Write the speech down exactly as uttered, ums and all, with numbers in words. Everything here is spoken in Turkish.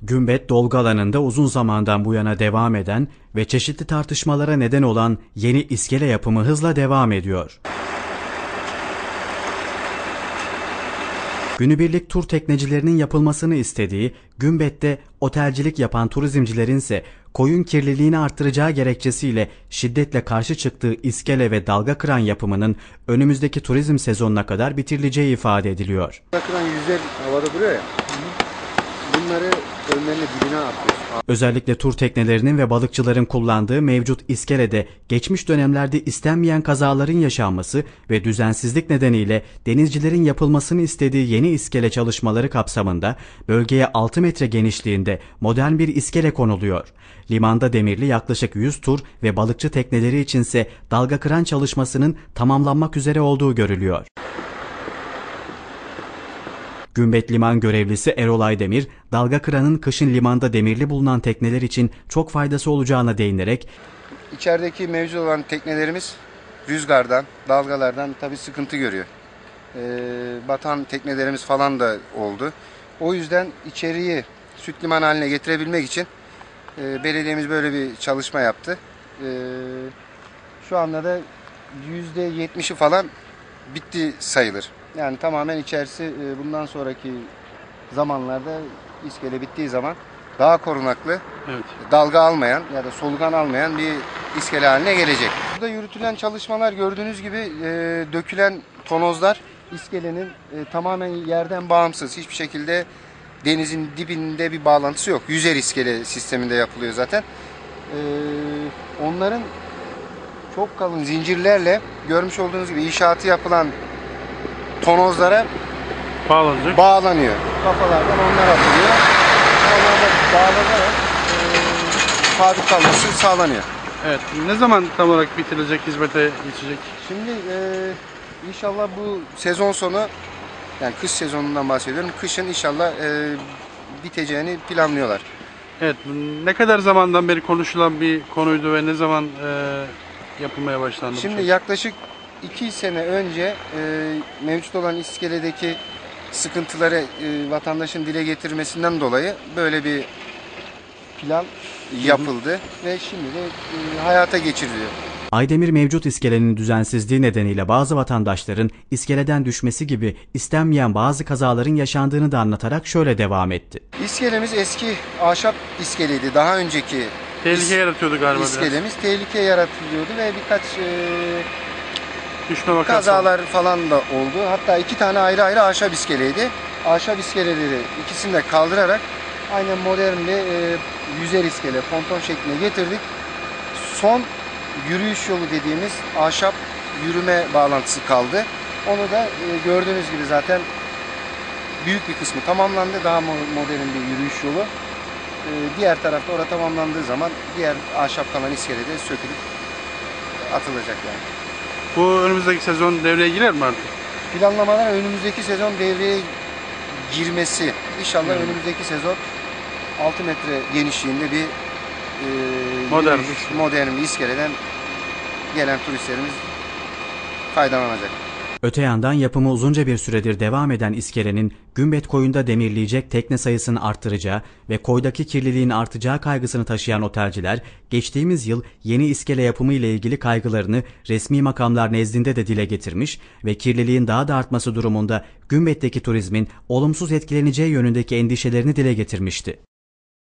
Gümbet dolgu alanında uzun zamandan bu yana devam eden ve çeşitli tartışmalara neden olan yeni iskele yapımı hızla devam ediyor. Günübirlik tur teknecilerinin yapılmasını istediği, Gümbet'te otelcilik yapan turizmcilerin ise koyun kirliliğini arttıracağı gerekçesiyle şiddetle karşı çıktığı iskele ve dalga kıran yapımının önümüzdeki turizm sezonuna kadar bitirileceği ifade ediliyor. Dalga kıran yüzler havada duruyor ya, bunları önlerine dibine atıyor. Özellikle tur teknelerinin ve balıkçıların kullandığı mevcut iskelede geçmiş dönemlerde istenmeyen kazaların yaşanması ve düzensizlik nedeniyle denizcilerin yapılmasını istediği yeni iskele çalışmaları kapsamında bölgeye altı metre genişliğinde modern bir iskele konuluyor. Limanda demirli yaklaşık yüz tur ve balıkçı tekneleri içinse dalga kıran çalışmasının tamamlanmak üzere olduğu görülüyor. Gümbet Liman görevlisi Erol Aydemir, dalga kıranın kışın limanda demirli bulunan tekneler için çok faydası olacağına değinerek, İçerideki mevcut olan teknelerimiz rüzgardan, dalgalardan tabii sıkıntı görüyor. Ee, batan teknelerimiz falan da oldu. O yüzden içeriği süt liman haline getirebilmek için e, belediyemiz böyle bir çalışma yaptı. E, şu anda da yüzde yetmişi falan bitti sayılır. Yani tamamen içerisi bundan sonraki zamanlarda iskele bittiği zaman daha korunaklı, evet, dalga almayan ya da solugan almayan bir iskele haline gelecek. Burada yürütülen çalışmalar gördüğünüz gibi e, dökülen tonozlar iskelenin e, tamamen yerden bağımsız. Hiçbir şekilde denizin dibinde bir bağlantısı yok. Yüzer iskele sisteminde yapılıyor zaten. E, onların çok kalın zincirlerle görmüş olduğunuz gibi inşaatı yapılan tonozlara bağlanacak, bağlanıyor. Kafalardan onlar atılıyor. Onlarla bağlanarak e, sabit kalması sağlanıyor. Evet. Ne zaman tam olarak bitirilecek, hizmete geçecek? Şimdi e, inşallah bu sezon sonu, yani kış sezonundan bahsediyorum. Kışın inşallah e, biteceğini planlıyorlar. Evet. Ne kadar zamandan beri konuşulan bir konuydu ve ne zaman e, yapılmaya başlandı? Şimdi yaklaşık iki sene önce e, mevcut olan iskeledeki sıkıntıları e, vatandaşın dile getirmesinden dolayı böyle bir plan yapıldı, hı hı, ve şimdi de e, hayata geçiriliyor. Aydemir mevcut iskelenin düzensizliği nedeniyle bazı vatandaşların iskeleden düşmesi gibi istenmeyen bazı kazaların yaşandığını da anlatarak şöyle devam etti. İskelemiz eski ahşap iskeleydi. Daha önceki tehlike yaratıyordu galiba iskelemiz biraz. tehlike yaratılıyordu ve birkaç e, düşme vakası kazalar falan da oldu. Hatta iki tane ayrı ayrı ahşap iskeleydi. Ahşap iskeleleri ikisini de kaldırarak aynen modern bir e, yüzer iskele, ponton şekline getirdik. Son yürüyüş yolu dediğimiz ahşap yürüme bağlantısı kaldı. Onu da e, gördüğünüz gibi zaten büyük bir kısmı tamamlandı. Daha modern bir yürüyüş yolu. E, diğer tarafta orada tamamlandığı zaman diğer ahşap kalan iskele de sökülüp atılacak yani. Bu önümüzdeki sezon devreye girer mi artık? Planlamalar önümüzdeki sezon devreye girmesi. İnşallah hmm. önümüzdeki sezon altı metre genişliğinde bir e, modern, yürüyüş, modern bir iskeleden gelen turistlerimiz faydalanacak. Öte yandan yapımı uzunca bir süredir devam eden iskelenin Gümbet koyunda demirleyecek tekne sayısını arttıracağı ve koydaki kirliliğin artacağı kaygısını taşıyan otelciler, geçtiğimiz yıl yeni iskele yapımı ile ilgili kaygılarını resmi makamlar nezdinde de dile getirmiş ve kirliliğin daha da artması durumunda Gümbet'teki turizmin olumsuz etkileneceği yönündeki endişelerini dile getirmişti.